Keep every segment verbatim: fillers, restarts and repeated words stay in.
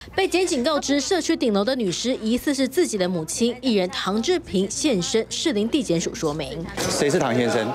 被检警告知社区顶楼的女尸疑似是自己的母亲，艺人唐志平现身士林地检署说明。 谁是唐先生？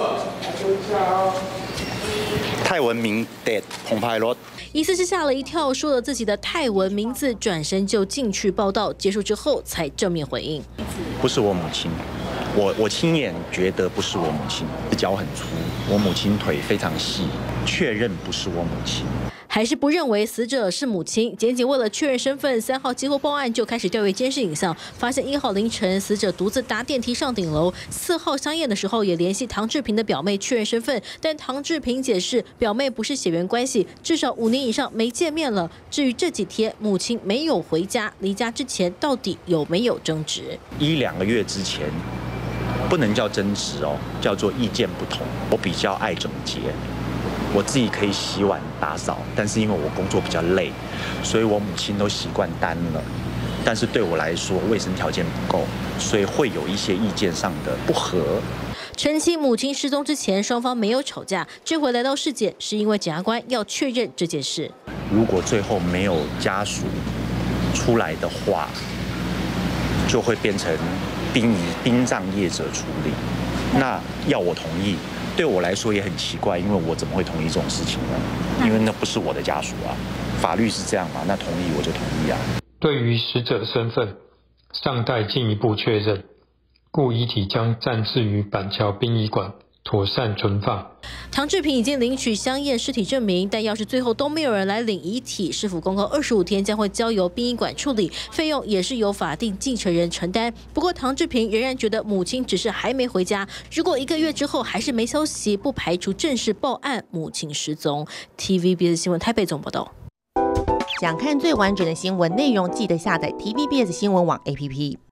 泰文名的澎湃罗。 疑似是吓了一跳，说了自己的泰文名字，转身就进去报道。结束之后才正面回应： 不是我母亲。 我我亲眼觉得不是我母亲，脚很粗，我母亲腿非常细，确认不是我母亲。 还是不认为死者是母亲。检警为了确认身份，三号接获报案就开始调阅监视影像，发现一号凌晨死者独自搭电梯上顶楼，四号相验的时候也联系唐志平的表妹确认身份，但唐志平解释表妹不是血缘关系，至少五年以上没见面了。至于这几天母亲没有回家，离家之前到底有没有争执？ 一两个月之前。 不能叫争执哦，叫做意见不同。我比较爱整洁，我自己可以洗碗打扫，但是因为我工作比较累，所以我母亲都习惯担了。但是对我来说，卫生条件不够，所以会有一些意见上的不合。 澄清母亲失踪之前，双方没有吵架，这回来到市检是因为检察官要确认这件事。 如果最后没有家属出来的话，就会变成。 殡仪殡葬业者处理，那要我同意，对我来说也很奇怪，因为我怎么会同意这种事情呢？因为那不是我的家属啊，法律是这样嘛，那同意我就同意啊。 对于死者身份，尚待进一步确认，故遗体将暂置于板桥殡仪馆妥善存放。 唐志平已经领取相验尸体证明，但要是最后都没有人来领遗体，市府公告二十五天将会交由殡仪馆处理，费用也是由法定继承人承担。不过唐志平仍然觉得母亲只是还没回家，如果一个月之后还是没消息，不排除正式报案母亲失踪。T V B S 新闻台北总报道。 想看最完整的新闻内容，记得下载 T V B S 新闻网 A P P。